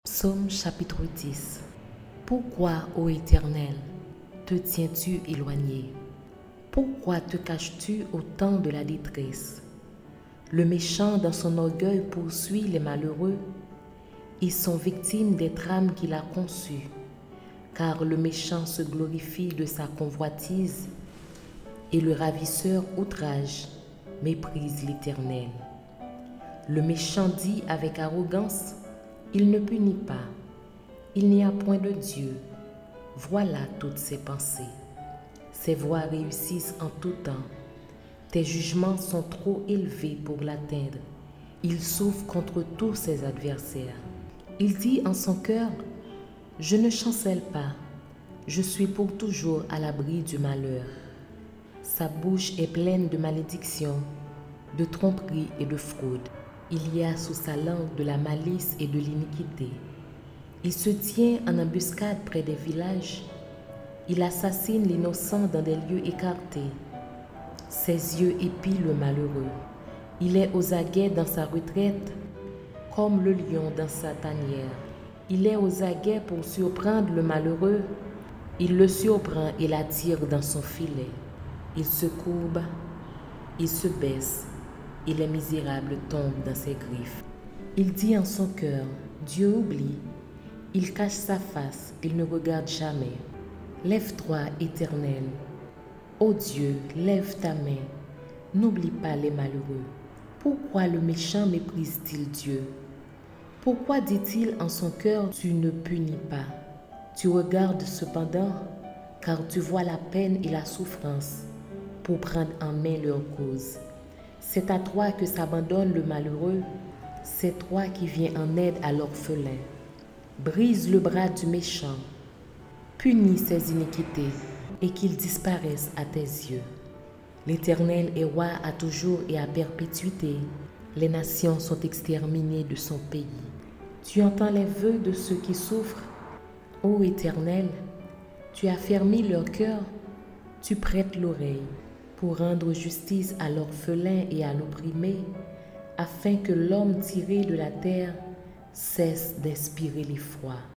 Psaume chapitre 10. Pourquoi, ô Éternel, te tiens-tu éloigné? Pourquoi te caches-tu au temps de la détresse? Le méchant dans son orgueil poursuit les malheureux. Ils sont victimes des trames qu'il a conçues, car le méchant se glorifie de sa convoitise et le ravisseur outrage, méprise l'Éternel. Le méchant dit avec arrogance: il ne punit pas, il n'y a point de Dieu. Voilà toutes ses pensées. Ses voies réussissent en tout temps. Tes jugements sont trop élevés pour l'atteindre. Il souffre contre tous ses adversaires. Il dit en son cœur: je ne chancelle pas, je suis pour toujours à l'abri du malheur. Sa bouche est pleine de malédictions, de tromperies et de fraude. Il y a sous sa langue de la malice et de l'iniquité. Il se tient en embuscade près des villages. Il assassine l'innocent dans des lieux écartés. Ses yeux épient le malheureux. Il est aux aguets dans sa retraite, comme le lion dans sa tanière. Il est aux aguets pour surprendre le malheureux. Il le surprend et l'attire dans son filet. Il se courbe, il se baisse, et les misérables tombent dans ses griffes. Il dit en son cœur: Dieu oublie. Il cache sa face, il ne regarde jamais. Lève-toi, Éternel. Ô Dieu, lève ta main. N'oublie pas les malheureux. Pourquoi le méchant méprise-t-il Dieu? Pourquoi dit-il en son cœur: tu ne punis pas? Tu regardes cependant, car tu vois la peine et la souffrance, pour prendre en main leur cause. C'est à toi que s'abandonne le malheureux, c'est toi qui viens en aide à l'orphelin. Brise le bras du méchant, punis ses iniquités, et qu'ils disparaissent à tes yeux. L'Éternel est roi à toujours et à perpétuité. Les nations sont exterminées de son pays. Tu entends les vœux de ceux qui souffrent. Ô Éternel, tu as fermé leur cœur, tu prêtes l'oreille pour rendre justice à l'orphelin et à l'opprimé, afin que l'homme tiré de la terre cesse d'inspirer l'effroi.